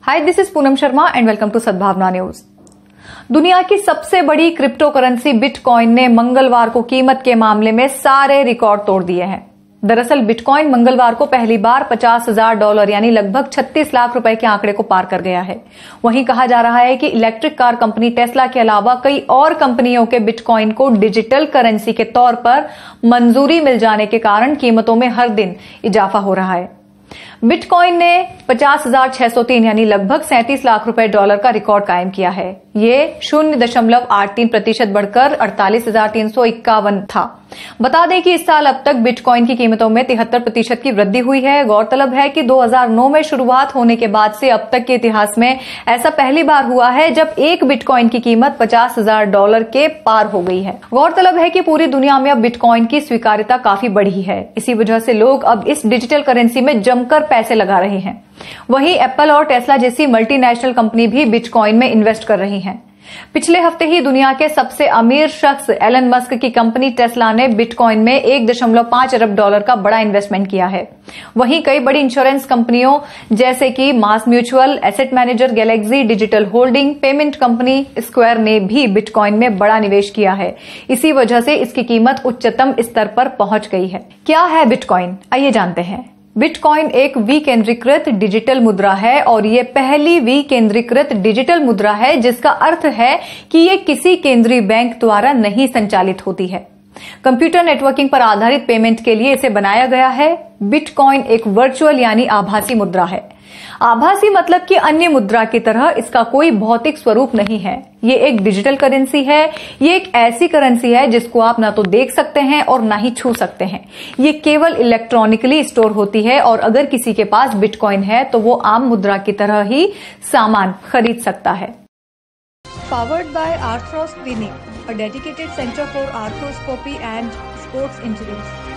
Hi, this is Poonam Sharma and welcome to Sadbhavna news. दुनिया की सबसे बड़ी क्रिप्टो करेंसी बिटकॉइन ने मंगलवार को कीमत के मामले में सारे रिकॉर्ड तोड़ दिए हैं। दरअसल बिटकॉइन मंगलवार को पहली बार $50,000 यानी लगभग 36 लाख रुपए के आंकड़े को पार कर गया है। वहीं कहा जा रहा है कि इलेक्ट्रिक कार कंपनी टेस्ला के अलावा कई और कंपनियों के बिटकॉइन को डिजिटल करेंसी के तौर पर मंजूरी मिल जाने के कारण कीमतों में हर दिन इजाफा हो रहा है। बिटकॉइन ने 50,603 यानी लगभग 37 लाख रुपए डॉलर का रिकॉर्ड कायम किया है। ये 0.83% बढ़कर 48,351 था। बता दें कि इस साल अब तक बिटकॉइन की कीमतों में 73% की वृद्धि हुई है। गौरतलब है कि 2009 में शुरुआत होने के बाद से अब तक के इतिहास में ऐसा पहली बार हुआ है जब एक बिटकॉइन की कीमत $50,000 के पार हो गई है। गौरतलब है कि पूरी दुनिया में अब बिटकॉइन की स्वीकार्यता काफी बढ़ी है। इसी वजह से लोग अब इस डिजिटल करेंसी में जमकर पैसे लगा रहे हैं। वहीं एप्पल और टेस्ला जैसी मल्टीनेशनल कंपनी भी बिटकॉइन में इन्वेस्ट कर रही हैं। पिछले हफ्ते ही दुनिया के सबसे अमीर शख्स एलन मस्क की कंपनी टेस्ला ने बिटकॉइन में 1.5 अरब डॉलर का बड़ा इन्वेस्टमेंट किया है। वहीं कई बड़ी इंश्योरेंस कंपनियों जैसे कि Mass Mutual, asset manager Galaxy Digital Holding, payment company Square ने भी बिटकॉइन में बड़ा निवेश किया है। इसी वजह से इसकी कीमत उच्चतम स्तर पर पहुंच गई है। क्या है बिटकॉइन, आइए जानते हैं। बिटकॉइन एक विकेंद्रीकृत डिजिटल मुद्रा है और ये पहली विकेंद्रीकृत डिजिटल मुद्रा है, जिसका अर्थ है कि ये किसी केंद्रीय बैंक द्वारा नहीं संचालित होती है। कंप्यूटर नेटवर्किंग पर आधारित पेमेंट के लिए इसे बनाया गया है। बिटकॉइन एक वर्चुअल यानी आभासी मुद्रा है। आभासी मतलब कि अन्य मुद्रा की तरह इसका कोई भौतिक स्वरूप नहीं है। ये एक डिजिटल करेंसी है। ये एक ऐसी करेंसी है जिसको आप ना तो देख सकते हैं और ना ही छू सकते हैं। ये केवल इलेक्ट्रॉनिकली स्टोर होती है और अगर किसी के पास बिटकॉइन है तो वो आम मुद्रा की तरह ही सामान खरीद सकता है। Powered by Arthros Clinic, a dedicated center for arthroscopy and sports injuries.